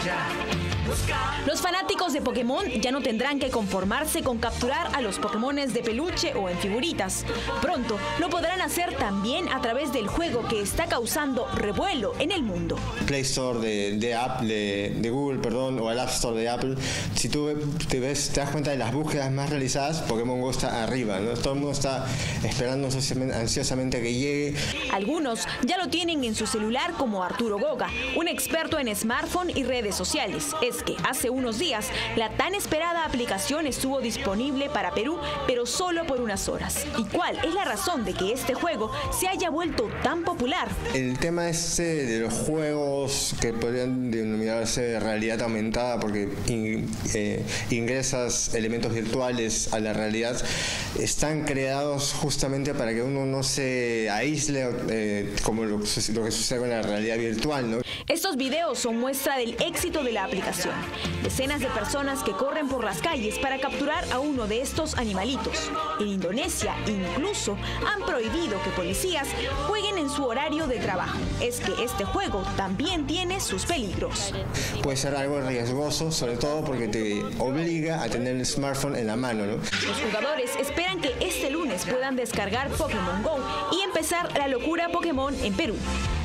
Los fanáticos de Pokémon ya no tendrán que conformarse con capturar a los Pokémones de peluche o en figuritas. Pronto lo podrán hacer también a través del juego que está causando revuelo en el mundo. Play Store de Google, perdón, o el App Store de Apple, si tú te das cuenta de las búsquedas más realizadas, Pokémon Go está arriba, ¿no? Todo el mundo está esperando ansiosamente que llegue. Algunos ya lo tienen en su celular, como Arturo Goga, un experto en smartphone y redes sociales. Es que hace unos días la tan esperada aplicación estuvo disponible para Perú, pero solo por unas horas. ¿Y cuál es la razón de que este juego se haya vuelto tan popular? El tema de los juegos que podrían denominarse realidad aumentada, porque ingresas elementos virtuales a la realidad, están creados justamente para que uno no se aísle como lo que sucede con la realidad virtual, ¿no? Estos videos son muestra del éxito de la aplicación. Decenas de personas que corren por las calles para capturar a uno de estos animalitos. En Indonesia incluso han prohibido que policías jueguen en su horario de trabajo. Es que este juego también tiene sus peligros. Puede ser algo riesgoso, sobre todo porque te obliga a tener el smartphone en la mano, ¿no? Los jugadores esperan que este lunes puedan descargar Pokémon Go y empezar la locura Pokémon en Perú.